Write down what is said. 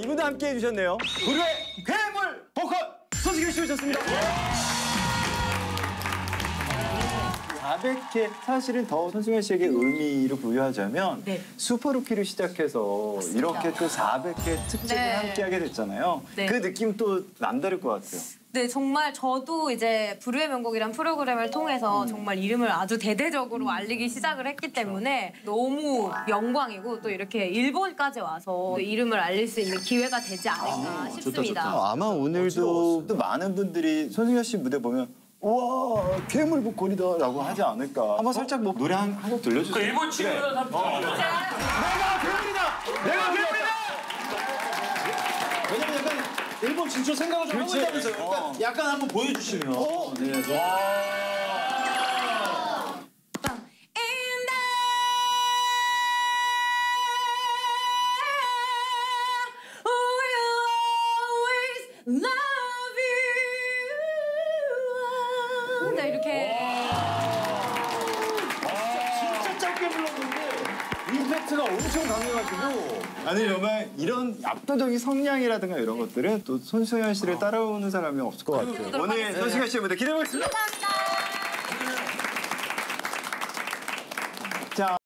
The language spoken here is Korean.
이분도 함께 해주셨네요. 불후의 괴물 보컬 손승현 씨 오셨습니다. 400회 사실은 더 손승현 씨에게 의미를 부여하자면 네. 슈퍼루키를 시작해서 맞습니다. 이렇게 또 400회 특집을 네. 함께하게 됐잖아요. 네. 그 느낌 또 남다를 것 같아요. 네, 정말 저도 이제 불후의 명곡이란 프로그램을 통해서 정말 이름을 아주 대대적으로 알리기 시작을 했기 때문에 너무 영광이고 또 이렇게 일본까지 와서 이름을 알릴 수 있는 기회가 되지 않을까 싶습니다. 아마 오늘도 또 많은 분들이 손승현 씨 무대 보면 우와 괴물 보컬이다라고 하지 않을까. 한번 살짝 뭐 노래 한 곡 들려주세요. 그 일본 친구들 내가 괴물이다! 내가 괴물이다! 왜냐면 약간 일본 진출 생각을 좀 하고 있다면서요. 약간 한번 보여주시면. 네. 네, 이렇게. 진짜 짧게 불렀는데 임팩트가 엄청 강해가지고. 아니 정말 이런 압도적인 성량이라든가 이런 것들은 또 손승현 씨를 따라오는 사람이 없을 것 같아요. 오늘 손승현 씨의 무대 기대해 보겠습니다. 감사합니다. 자.